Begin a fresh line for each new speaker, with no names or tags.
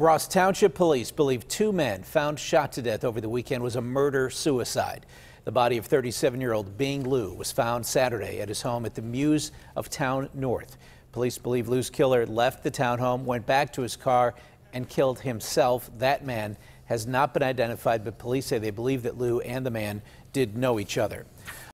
Ross Township Police believe two men found shot to death over the weekend was a murder-suicide. The body of 37-year-old Bing Liu was found Saturday at his home at the Mews of Town North. Police believe Liu's killer left the townhome, went back to his car, and killed himself. That man has not been identified, but police say they believe that Liu and the man did know each other.